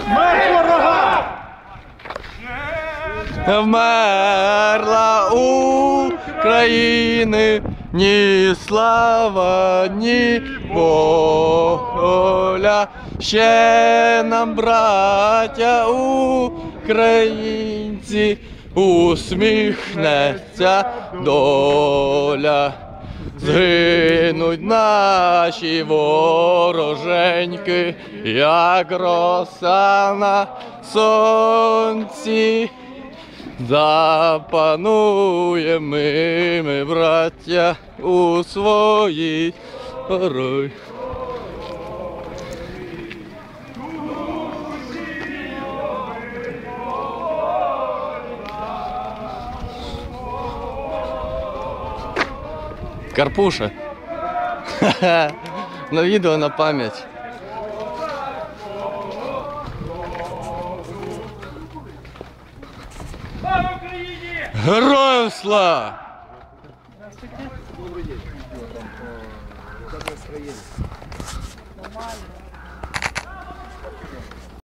Смерть ворога! Вмерла України ні слава, ні воля. Ще нам, браття українці, усміхнеться доля. Згинуть наші вороженьки, як роса на сонці. Запануємо ми, браття, у своїй порой. Карпуша. На відео на пам'ять. Слава Україні! Героям слава! Добрый день. Как настроение? Нормально.